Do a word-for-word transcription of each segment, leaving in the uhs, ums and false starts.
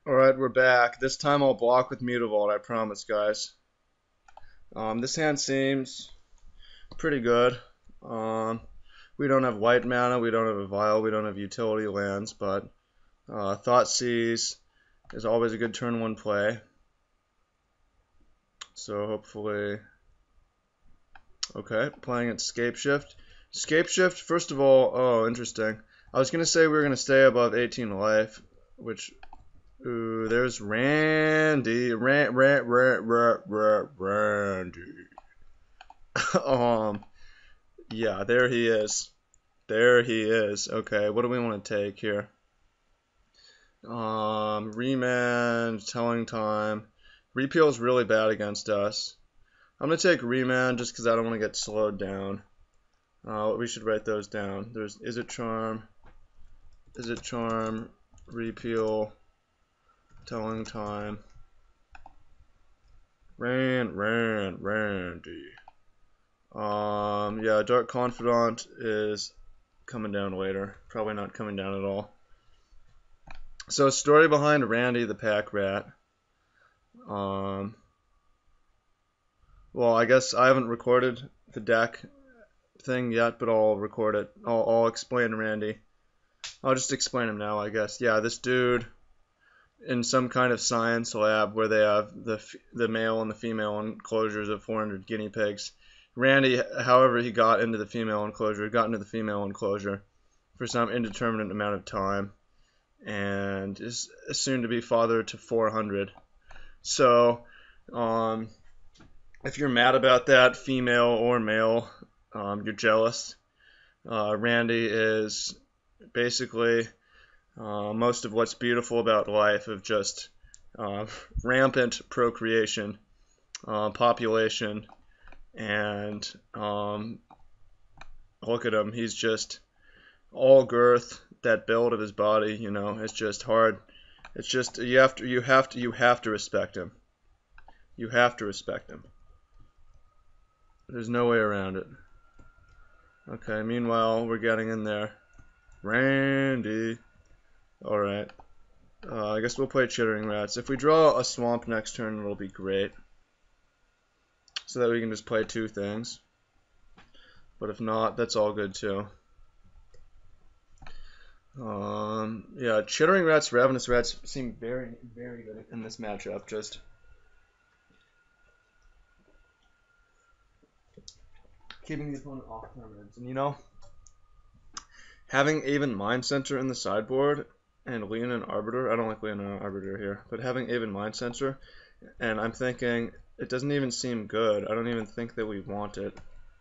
Alright, we're back. This time I'll block with Mutavault, I promise, guys. Um, this hand seems pretty good. Um, we don't have white mana, we don't have a Vial, we don't have utility lands, but uh, Thoughtseize is always a good turn one play. So hopefully... Okay, playing at Scapeshift. Scapeshift, first of all, oh, interesting. I was going to say we were going to stay above eighteen life, which... Ooh, there's Randy. Ran, ran, ran, ran, ran, Randy. um, yeah, there he is. There he is. Okay, what do we want to take here? Um, Remand, Telling Time. Repeal is really bad against us. I'm going to take Remand just because I don't want to get slowed down. Uh, we should write those down. There's Is It Charm? Is It Charm? Repeal. Telling Time. Rand, Rand, Randy. Um, yeah, Dark Confidant is coming down later. Probably not coming down at all. So, story behind Randy the Pack Rat. Um, well, I guess I haven't recorded the deck thing yet, but I'll record it. I'll, I'll explain Randy. I'll just explain him now, I guess. Yeah, this dude... in some kind of science lab where they have the the male and the female enclosures of four hundred guinea pigs. Randy, however, he got into the female enclosure, got into the female enclosure for some indeterminate amount of time, and is soon to be father to four hundred. So, um, if you're mad about that, female or male, um, you're jealous. Uh, Randy is basically... Uh, most of what's beautiful about life of just uh, rampant procreation, uh, population, and um, look at him. He's just all girth. That build of his body, you know, it's just hard. It's just you have to, you have to, you have to respect him. You have to respect him. There's no way around it. Okay. Meanwhile, we're getting in there. Randy. Alright, uh, I guess we'll play Chittering Rats. If we draw a Swamp next turn, it'll be great. So that we can just play two things. But if not, that's all good too. Um, yeah, Chittering Rats, Ravenous Rats seem very, very good in this matchup. Just keeping the opponent off permanents. And you know, having Aven Mind Center in the sideboard... and Leonin Arbiter, I don't like Leonin Arbiter here, but having Aven Mind Sensor, and I'm thinking, it doesn't even seem good. I don't even think that we want it.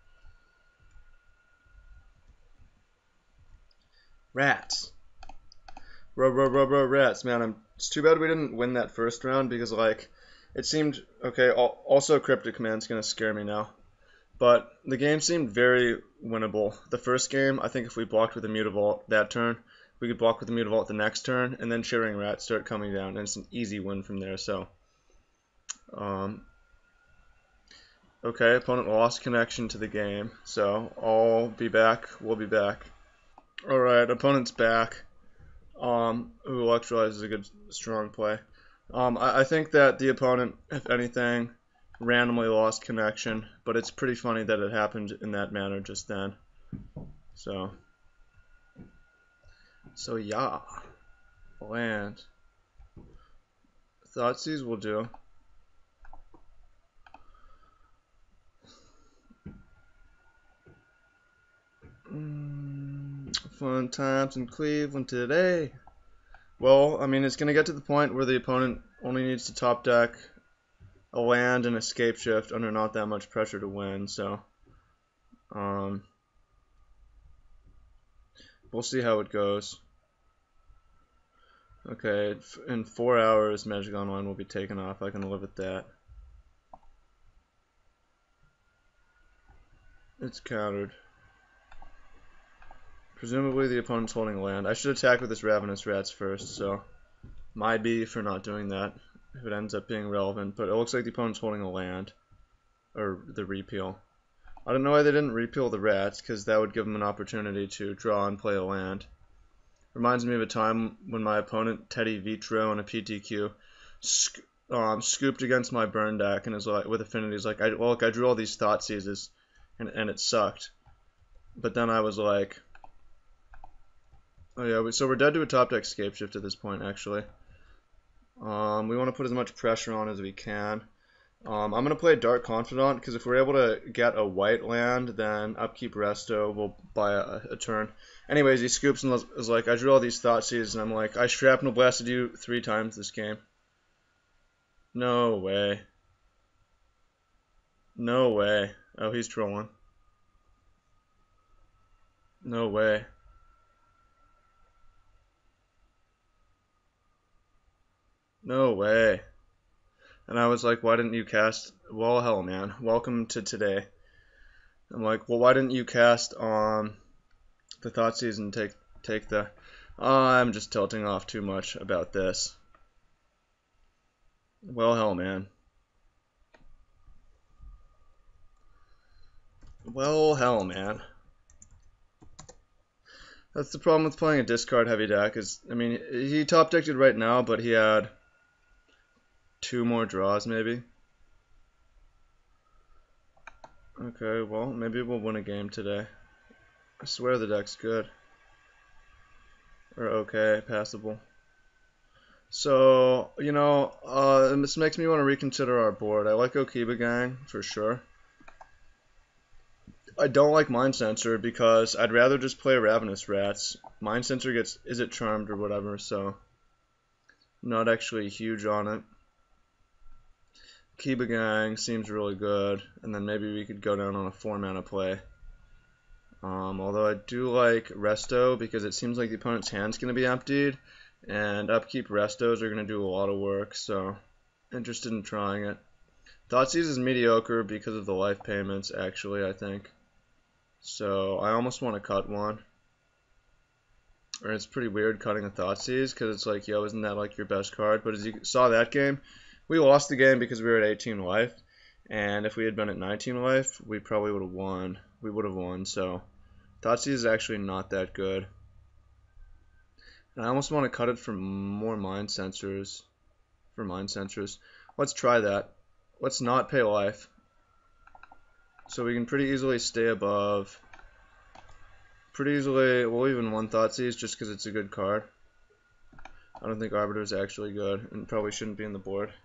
Rats. Ruh, ruh, ruh, ruh, rats. Man, I'm, it's too bad we didn't win that first round, because, like, it seemed, okay, also Cryptic Command's gonna scare me now. But the game seemed very winnable. The first game, I think if we blocked with a Mutavault that turn, we could block with the Mutavault the next turn, and then Chittering Rats start coming down, and it's an easy win from there. So, um, okay, opponent lost connection to the game, so I'll be back. We'll be back. All right, opponent's back. Um, ooh, Electrolyze is a good, strong play. Um, I, I think that the opponent, if anything, randomly lost connection, but it's pretty funny that it happened in that manner just then. So. So yeah, land. Thoughtseize will do. Mm, fun times in Cleveland today. Well, I mean, it's going to get to the point where the opponent only needs to top deck a land and escape shift under not that much pressure to win, so um, we'll see how it goes. Okay, in four hours, Magic Online will be taken off. I can live with that. It's countered. Presumably the opponent's holding land. I should attack with this Ravenous Rats first, so my B for not doing that if it ends up being relevant. But it looks like the opponent's holding a land, or the repeal. I don't know why they didn't repeal the Rats, because that would give them an opportunity to draw and play a land. Reminds me of a time when my opponent Teddy Vitro on a P T Q sc um, scooped against my burn deck and is like with affinities like, I, well, look, I drew all these thought seizes and and it sucked. But then I was like, oh yeah, so we're dead to a top deck scape shift at this point actually. Um, we want to put as much pressure on as we can. Um, I'm going to play Dark Confidant because if we're able to get a white land, then Upkeep Resto will buy a, a turn. Anyways, he scoops and is like, I drew all these Thoughtseize, and I'm like, I Shrapnel Blasted you three times this game. No way. No way. Oh, he's trolling. No way. No way. And I was like, why didn't you cast? Well, hell, man. Welcome to today. I'm like, well, why didn't you cast on um, the Thoughtseize and take take the? Oh, I'm just tilting off too much about this. Well, hell, man. Well, hell, man. That's the problem with playing a discard heavy deck. Is I mean, he top decked it right now, but he had two more draws maybe. Okay, well, maybe we'll win a game today. I swear the deck's good. Or okay, passable. So, you know, uh, this makes me want to reconsider our board. I like Okiba Gang, for sure. I don't like Mind Sensor because I'd rather just play Ravenous Rats. Mind Sensor gets, is it charmed or whatever, so not actually huge on it. Kiba Gang seems really good, and then maybe we could go down on a four mana play. Um, although I do like Resto because it seems like the opponent's hand's going to be emptied, and Upkeep Restos are going to do a lot of work, so interested in trying it. Thoughtseize is mediocre because of the life payments, actually, I think. So I almost want to cut one. Or it's pretty weird cutting a Thoughtseize because it's like, yo, isn't that like your best card? But as you saw that game, we lost the game because we were at eighteen life, and if we had been at nineteen life, we probably would have won. We would have won, so Thoughtseize is actually not that good. And I almost want to cut it for more Mind Sensors. For Mind Sensors. Let's try that. Let's not pay life. So we can pretty easily stay above. Pretty easily, we'll even one Thoughtseize just because it's a good card. I don't think Arbiter is actually good and probably shouldn't be in the board.